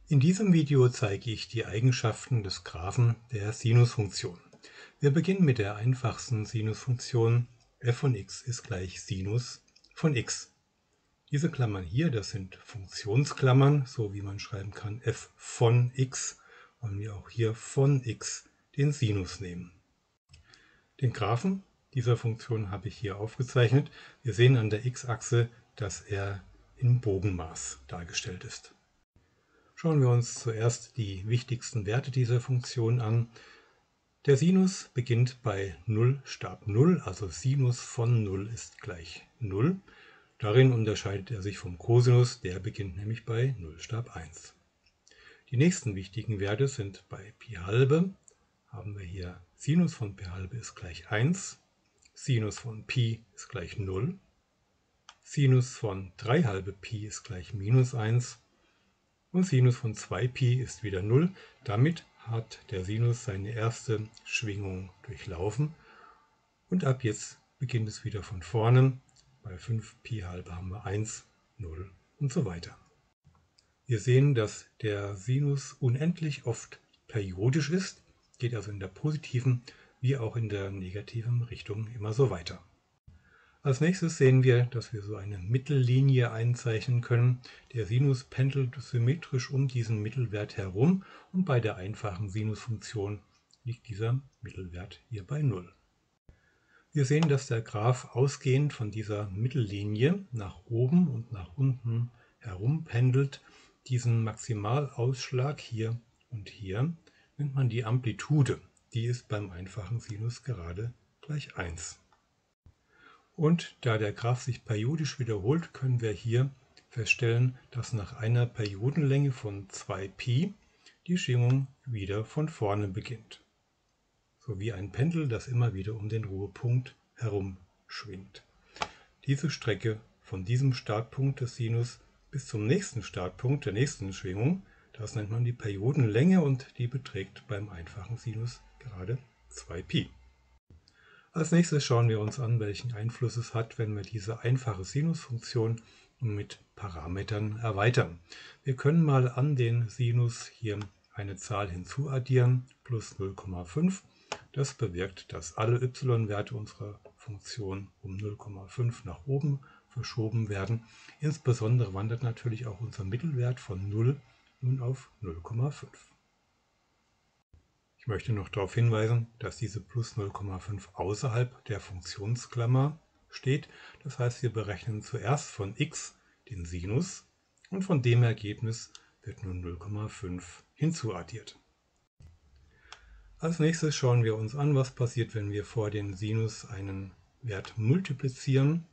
In diesem Video zeige ich die Eigenschaften des Graphen der Sinusfunktion. Wir beginnen mit der einfachsten Sinusfunktion. f von x ist gleich Sinus von x. Diese Klammern hier, das sind Funktionsklammern, so wie man schreiben kann f von x, wollen wir auch hier von x den Sinus nehmen. Den Graphen dieser Funktion habe ich hier aufgezeichnet. Wir sehen an der x-Achse, dass er in Bogenmaß dargestellt ist. Schauen wir uns zuerst die wichtigsten Werte dieser Funktion an. Der Sinus beginnt bei 0 Stab 0, also Sinus von 0 ist gleich 0. Darin unterscheidet er sich vom Cosinus, der beginnt nämlich bei 0 Stab 1. Die nächsten wichtigen Werte sind bei Pi halbe, haben wir hier Sinus von Pi halbe ist gleich 1, Sinus von Pi ist gleich 0, Sinus von 3 halbe Pi ist gleich minus 1 und Sinus von 2Pi ist wieder 0. Damit hat der Sinus seine erste Schwingung durchlaufen und ab jetzt beginnt es wieder von vorne. Bei 5Pi halbe haben wir 1, 0 und so weiter. Wir sehen, dass der Sinus unendlich oft periodisch ist, geht also in der positiven wie auch in der negativen Richtung immer so weiter. Als nächstes sehen wir, dass wir so eine Mittellinie einzeichnen können. Der Sinus pendelt symmetrisch um diesen Mittelwert herum und bei der einfachen Sinusfunktion liegt dieser Mittelwert hier bei 0. Wir sehen, dass der Graph ausgehend von dieser Mittellinie nach oben und nach unten herum pendelt. Diesen Maximalausschlag hier und hier nennt man die Amplitude. Die ist beim einfachen Sinus gerade gleich 1. Und da der Graph sich periodisch wiederholt, können wir hier feststellen, dass nach einer Periodenlänge von 2Pi die Schwingung wieder von vorne beginnt. So wie ein Pendel, das immer wieder um den Ruhepunkt herum schwingt. Diese Strecke von diesem Startpunkt des Sinus bis zum nächsten Startpunkt der nächsten Schwingung, das nennt man die Periodenlänge und die beträgt beim einfachen Sinus gerade 2Pi. Als nächstes schauen wir uns an, welchen Einfluss es hat, wenn wir diese einfache Sinusfunktion mit Parametern erweitern. Wir können mal an den Sinus hier eine Zahl hinzuaddieren, plus 0,5. Das bewirkt, dass alle y-Werte unserer Funktion um 0,5 nach oben verschoben werden. Insbesondere wandert natürlich auch unser Mittelwert von 0 nun auf 0,5. Ich möchte noch darauf hinweisen, dass diese plus 0,5 außerhalb der Funktionsklammer steht. Das heißt, wir berechnen zuerst von x den Sinus und von dem Ergebnis wird nun 0,5 hinzuaddiert. Als nächstes schauen wir uns an, was passiert, wenn wir vor den Sinus einen Wert multiplizieren.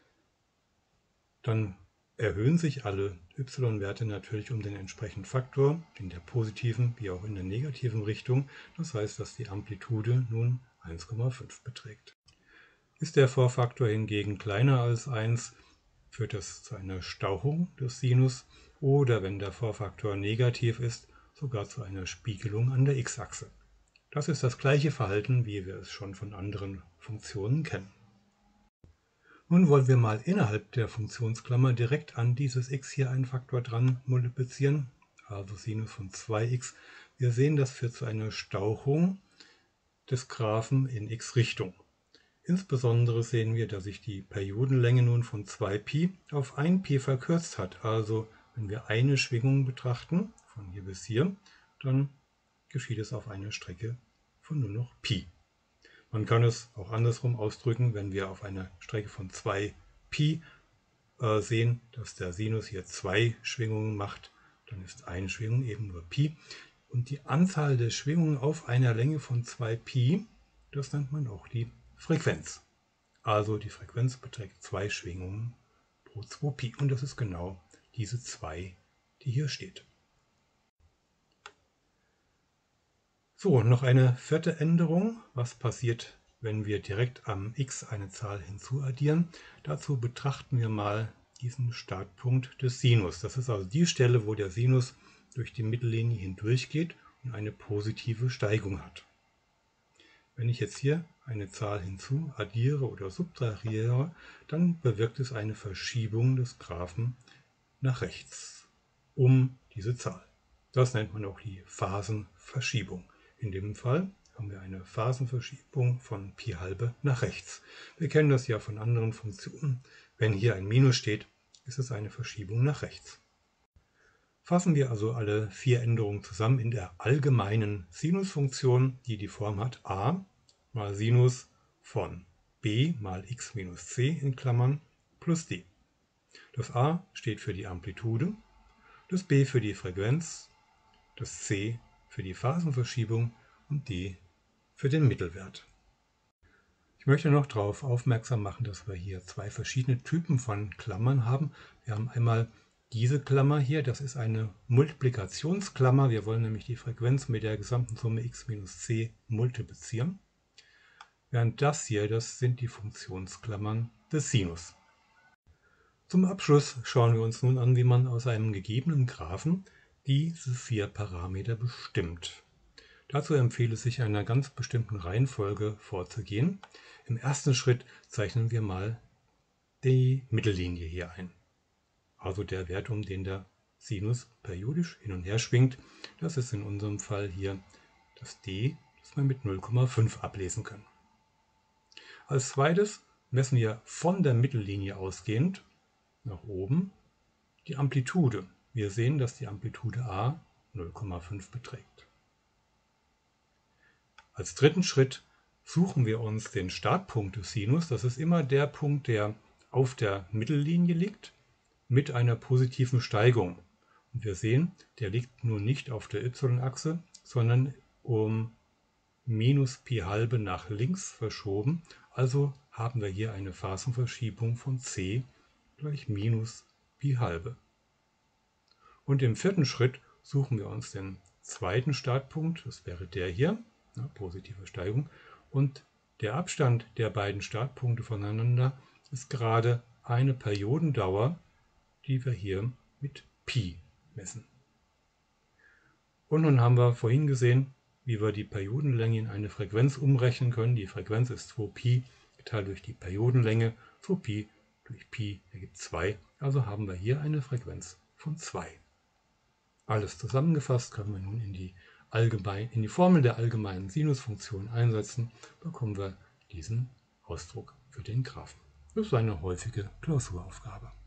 Dann erhöhen sich alle y-Werte natürlich um den entsprechenden Faktor, in der positiven wie auch in der negativen Richtung. Das heißt, dass die Amplitude nun 1,5 beträgt. Ist der Vorfaktor hingegen kleiner als 1, führt das zu einer Stauchung des Sinus oder wenn der Vorfaktor negativ ist, sogar zu einer Spiegelung an der x-Achse. Das ist das gleiche Verhalten, wie wir es schon von anderen Funktionen kennen. Nun wollen wir mal innerhalb der Funktionsklammer direkt an dieses x hier einen Faktor dran multiplizieren, also Sinus von 2x. Wir sehen, das führt zu einer Stauchung des Graphen in x-Richtung. Insbesondere sehen wir, dass sich die Periodenlänge nun von 2Pi auf 1Pi verkürzt hat. Also wenn wir eine Schwingung betrachten, von hier bis hier, dann geschieht es auf einer Strecke von nur noch Pi. Man kann es auch andersrum ausdrücken, wenn wir auf einer Strecke von 2Pi sehen, dass der Sinus hier 2 Schwingungen macht, dann ist eine Schwingung eben nur Pi. Und die Anzahl der Schwingungen auf einer Länge von 2Pi, das nennt man auch die Frequenz. Also die Frequenz beträgt 2 Schwingungen pro 2Pi. Und das ist genau diese 2, die hier steht. So, noch eine vierte Änderung. Was passiert, wenn wir direkt am x eine Zahl hinzuaddieren? Dazu betrachten wir mal diesen Startpunkt des Sinus. Das ist also die Stelle, wo der Sinus durch die Mittellinie hindurchgeht und eine positive Steigung hat. Wenn ich jetzt hier eine Zahl hinzuaddiere oder subtrahiere, dann bewirkt es eine Verschiebung des Graphen nach rechts um diese Zahl. Das nennt man auch die Phasenverschiebung. In dem Fall haben wir eine Phasenverschiebung von Pi halbe nach rechts. Wir kennen das ja von anderen Funktionen. Wenn hier ein Minus steht, ist es eine Verschiebung nach rechts. Fassen wir also alle 4 Änderungen zusammen in der allgemeinen Sinusfunktion, die die Form hat a mal Sinus von b mal x minus c in Klammern plus d. Das a steht für die Amplitude, das b für die Frequenz, das c für die Phasenverschiebung und d für den Mittelwert. Ich möchte noch darauf aufmerksam machen, dass wir hier 2 verschiedene Typen von Klammern haben. Wir haben einmal diese Klammer hier, das ist eine Multiplikationsklammer. Wir wollen nämlich die Frequenz mit der gesamten Summe x minus c multiplizieren. Während das hier, das sind die Funktionsklammern des Sinus. Zum Abschluss schauen wir uns nun an, wie man aus einem gegebenen Graphen diese 4 Parameter bestimmt. Dazu empfiehlt es sich, einer ganz bestimmten Reihenfolge vorzugehen. Im ersten Schritt zeichnen wir mal die Mittellinie hier ein. Also der Wert, um den der Sinus periodisch hin und her schwingt. Das ist in unserem Fall hier das d, das wir mit 0,5 ablesen können. Als zweites messen wir von der Mittellinie ausgehend nach oben die Amplitude. Wir sehen, dass die Amplitude a 0,5 beträgt. Als dritten Schritt suchen wir uns den Startpunkt des Sinus. Das ist immer der Punkt, der auf der Mittellinie liegt, mit einer positiven Steigung. Und wir sehen, der liegt nun nicht auf der y-Achse, sondern um minus Pi halbe nach links verschoben. Also haben wir hier eine Phasenverschiebung von c gleich minus Pi halbe. Und im vierten Schritt suchen wir uns den zweiten Startpunkt, das wäre der hier, positive Steigung, und der Abstand der beiden Startpunkte voneinander ist gerade eine Periodendauer, die wir hier mit Pi messen. Und nun haben wir vorhin gesehen, wie wir die Periodenlänge in eine Frequenz umrechnen können. Die Frequenz ist 2Pi geteilt durch die Periodenlänge. 2Pi durch Pi ergibt 2. Also haben wir hier eine Frequenz von 2. Alles zusammengefasst können wir nun in die Formel der allgemeinen Sinusfunktion einsetzen, bekommen wir diesen Ausdruck für den Graphen. Das ist eine häufige Klausuraufgabe.